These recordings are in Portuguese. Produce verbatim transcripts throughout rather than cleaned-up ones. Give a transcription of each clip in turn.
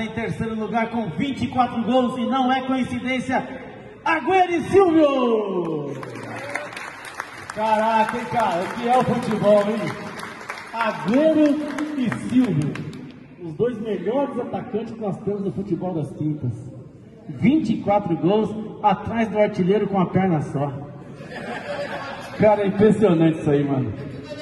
em terceiro lugar com vinte e quatro gols e não é coincidência, Agüero e Silvio. Caraca, hein, cara, o que é o futebol, hein? Agüero e Silvio, os dois melhores atacantes que nós temos no futebol das quintas. vinte e quatro gols atrás do artilheiro com a perna só. Cara, é impressionante isso aí, mano.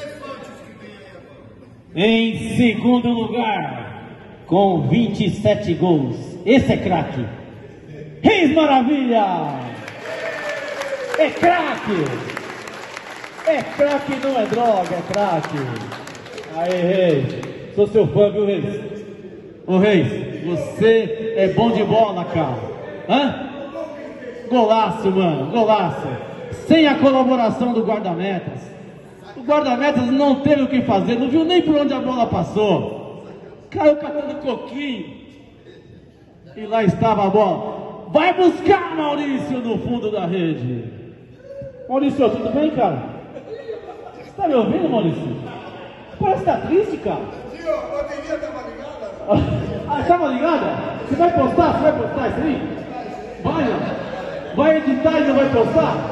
Em segundo lugar, com vinte e sete gols, esse é craque. Reis Maravilha! É craque! É craque, não é droga, é craque. Aê, Reis, sou seu fã, viu, Reis? Ô, Reis, você é bom de bola, cara. Hã? Golaço, mano, golaço. Sem a colaboração do guarda-metas. O guarda-metas não teve o que fazer, não viu nem por onde a bola passou. Caiu catando coquinho. E lá estava a bola. Vai buscar, Maurício, no fundo da rede. Maurício, tudo bem, cara? Você tá me ouvindo, Maurício? Parece que tá triste, cara. Sim, a bateria tava ligada. Ah, tava ligada? Você vai postar? Você vai postar isso aí? Vai, ó. Vai editar e não vai postar?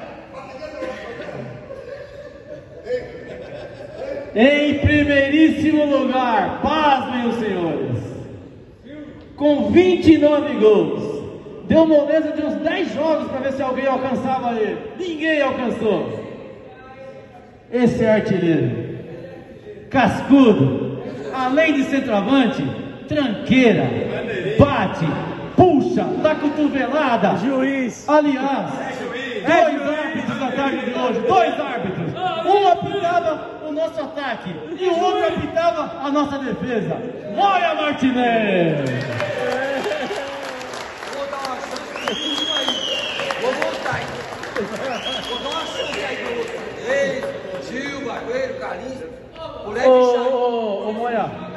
Em primeiríssimo lugar, pasmem os senhores, com vinte e nove gols, deu moleza de uns dez jogos para ver se alguém alcançava ele. Ninguém alcançou. Esse é artilheiro, cascudo, além de centroavante, tranqueira, bate, puxa, dá cotovelada. Juiz. Aliás, dois árbitros da tarde de hoje, dois árbitros. Um apitava o nosso ataque e o outro apitava a nossa defesa. Olha, Martinez! Vou dar uma chance aí. Vou voltar, hein? Vou dar uma chance aí pro Reis, Gil, Agüero, Carlinhos. Moleque Ô, chato. ô, ô, Moia.